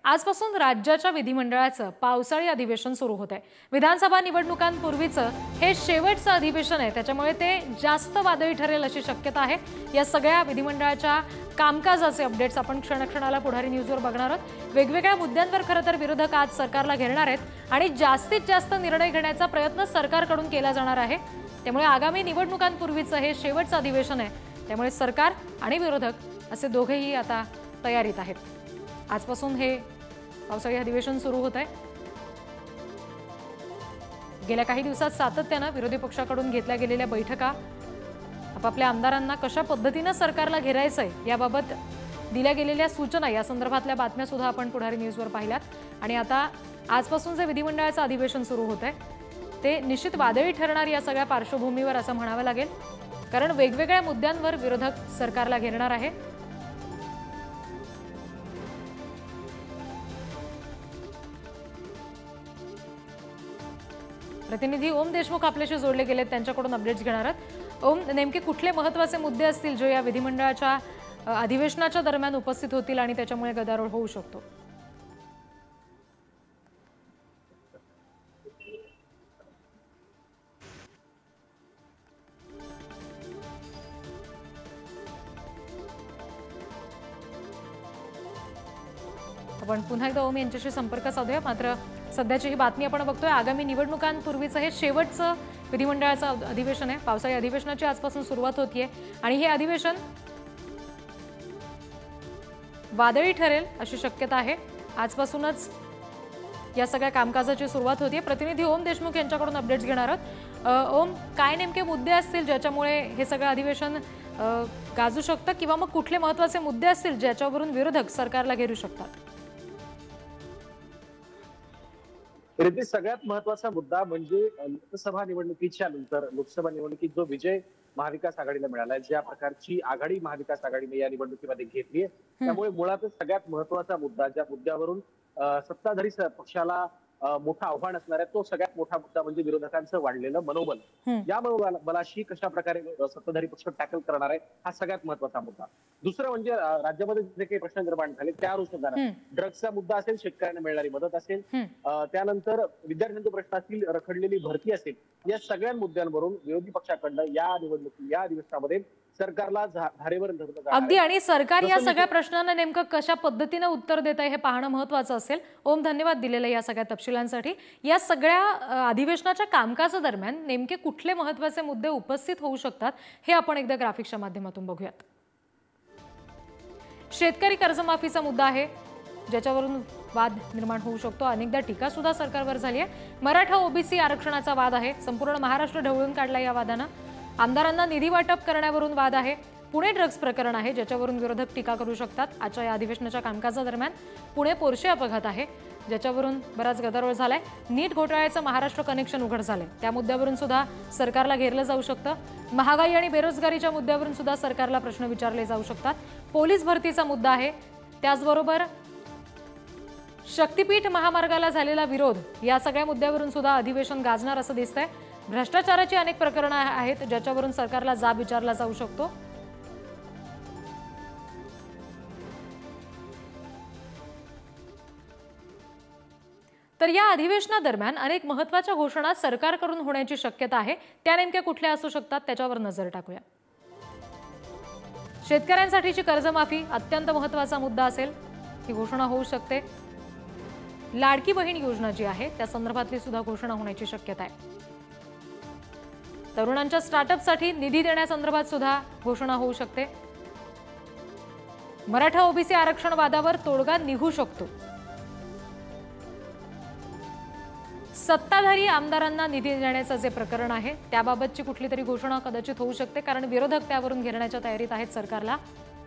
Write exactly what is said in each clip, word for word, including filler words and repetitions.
आजपासून राज्याच्या विधिमंडळाचं पावसाळी अधिवेशन सुरू होत आहे। विधानसभा निवडणुकांपूर्वीचं हे शेवटचं अधिवेशन आहे, त्याच्यामुळे ते जास्त वादळी ठरेल अशी शक्यता आहे। या सगळ्या विधिमंडळाच्या कामकाजाचे अपडेट्स आपण क्षणक्षणाला पुढारी न्यूजवर बघणार आहोत। वेगवेगळ्या मुद्द्यांवर खरं तर विरोधक आज सरकारला घेरणार आहेत आणि जास्तीत जास्त निर्णय घेण्याचा प्रयत्न सरकारकडून केला जाणार आहे। त्यामुळे आगामी निवडणुकांपूर्वीचं हे शेवटचं अधिवेशन आहे, त्यामुळे सरकार आणि विरोधक असे दोघेही आता तयारीत आहेत। आजपासून हे पावसाळी अधिवेशन सुरू होत आहे। गेल्या काही दिवसात सातत्याने विरोधी पक्षाकडून घेतल्या गेलेल्या बैठका, आपापल्या आमदारांना कशा पद्धतीने सरकारला घेरायचंय याबाबत दिल्या गेलेल्या सूचना, या संदर्भातल्या बातम्या सुद्धा आपण पुढारी न्यूजवर पाहिल्यात। आणि आता आजपासून जे विधिमंडळाचं अधिवेशन सुरू होत आहे ते निश्चित वादळी ठरणार या सगळ्या पार्श्वभूमीवर असं म्हणावं लागेल, कारण वेगवेगळ्या मुद्द्यांवर विरोधक सरकारला घेरणार आहे। प्रतिनिधी ओम देशमुख आपल्याशी जोडले गेलेत, त्यांच्याकडून अपडेट्स घेणार आहोत। ओम, नेमके कुठले महत्त्वाचे मुद्दे असतील जे या विधिमंडळाच्या अधिवेशनाच्या दरम्यान उपस्थित होतील आणि त्याच्यामुळे गदारोळ होऊ शकतो? आपण पुन्हा एकदा ओम यांच्याशी संपर्क साधूया। मात्र सध्याची ही बातमी आपण बघतोय, आगामी निवडणुकांपूर्वीचं हे शेवटचं विधिमंडळाचं अधिवेशन आहे। पावसाळी अधिवेशनाची आजपासून सुरुवात होतीये आणि हे अधिवेशन वादळी ठरेल अशी शक्यता आहे। आजपासूनच या सगळ्या कामकाजाची सुरुवात होतीये। प्रतिनिधी ओम देशमुख यांच्याकडून अपडेट्स घेणार आहोत। ओम, काय नेमके मुद्दे असतील ज्याच्यामुळे हे सगळं अधिवेशन गाजू शकतं, किंवा मग कुठले महत्त्वाचे मुद्दे असतील ज्याच्यावरून विरोधक सरकारला घेरू शकतात? रिद्धी, सगळ्यात महत्त्वाचा मुद्दा म्हणजे लोकसभा निवडणुकीच्या नंतर लोकसभा निवडणुकीत जो विजय महाविकास आघाडीला मिळाला, ज्या प्रकारची आघाडी महाविकास आघाडीने या निवडणुकीमध्ये घेतली आहे, त्यामुळे मुळातच सगळ्यात महत्त्वाचा मुद्दा, ज्या मुद्द्यावरून सत्ताधारी पक्षाला मोठं आव्हान असणार आहे, तो सगळ्यात मोठा मुद्दा म्हणजे विरोधकांचं वाढलेलं मनोबल। या मनोबलाशी कशा प्रकारे सत्ताधारी पक्ष टॅकल करणार आहे, हा सगळ्यात महत्त्वाचा मुद्दा। दुसरं म्हणजे राज्यामध्ये जे काही प्रश्न निर्माण झाले त्या अनुषंगाने ड्रग्सचा मुद्दा असेल, शेतकऱ्यांना मिळणारी मदत असेल, त्यानंतर विद्यार्थ्यांचे प्रश्न असतील, रखडलेली भरती असेल, या सगळ्या मुद्द्यांवरून विरोधी पक्षाकडनं या निवडणुकी या अधिवेशनामध्ये सरकारला धारेवर धरलं अगदी। आणि सरकार या सगळ्या प्रश्नांना नेमकं कशा पद्धतीने उत्तर देत आहे हे पाहणं महत्त्वाचं असेल। ओम, धन्यवाद दिलेल्या या सगळ्या तपशिलांसाठी। या सगळ्या अधिवेशनाच्या कामकाजादरम्यान नेमके कुठले महत्त्वाचे मुद्दे उपस्थित होऊ शकतात हे आपण एकदा ग्राफिक्सच्या माध्यमातून बघूयात। शेतकरी कर्जमाफीचा मुद्दा आहे ज्याच्यावरून वाद निर्माण होऊ शकतो। अनेकदा टीका सुद्धा सरकारवर झाली आहे। मराठा ओबीसी आरक्षणाचा वाद आहे, संपूर्ण महाराष्ट्र ढवळून काढला या वादानं। आमदारांना निधी वाटप करण्यावरून वाद आहे। पुणे ड्रग्स प्रकरण आहे ज्याच्यावरून विरोधक टीका करू शकतात। आजच्या या अधिवेशनाच्या कामकाजादरम्यान पुणे पोर्शे अपघात आहे ज्याच्यावरून बराच गदारोळ झालाय। नीट घोटाळ्याचं महाराष्ट्र कनेक्शन उघड झालंय, त्या मुद्द्यावरून सुद्धा सरकारला घेरलं जाऊ शकतं। महागाई आणि बेरोजगारीच्या मुद्द्यावरून सुद्धा सरकारला प्रश्न विचारले जाऊ शकतात। पोलीस भरतीचा मुद्दा आहे, त्याचबरोबर शक्तीपीठ महामार्गाला झालेला विरोध, या सगळ्या मुद्द्यावरून सुद्धा अधिवेशन गाजणार असं दिसतंय। भ्रष्टाचाराची अनेक प्रकरणं आहेत ज्याच्यावरून सरकारला जाब विचारला जाऊ शकतो। तर या अधिवेशनादरम्यान अनेक महत्त्वाच्या घोषणा सरकारकडून होण्याची शक्यता आहे, त्या नेमक्या कुठल्या असू शकतात त्याच्यावर नजर टाकूया। शेतकऱ्यांसाठीची कर्जमाफी अत्यंत महत्त्वाचा मुद्दा असेल, ही घोषणा होऊ शकते। लाडकी बहीण योजना जी आहे त्या संदर्भातली सुद्धा घोषणा होण्याची शक्यता आहे। तरुणांच्या स्टार्टअपसाठी निधी देण्यासंदर्भात सुद्धा घोषणा होऊ शकते। मराठा ओबीसी आरक्षण वादावर तोडगा निघू शकतो। सत्ताधारी आमदारांना निधी देण्याचं जे प्रकरण आहे त्याबाबतची कुठली तरी घोषणा कदाचित होऊ शकते, कारण विरोधक त्यावरून घेरण्याच्या तयारीत आहेत सरकारला।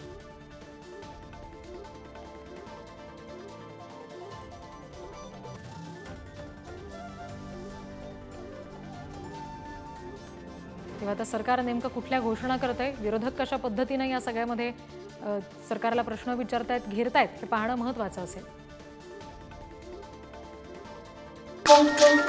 तेव्हा आता सरकार नेमकं कुठल्या घोषणा करत आहे, विरोधक कशा पद्धतीने या सगळ्यामध्ये सरकारला प्रश्न विचारतायत, घेरतायत, हे पाहणं महत्त्वाचं असेल।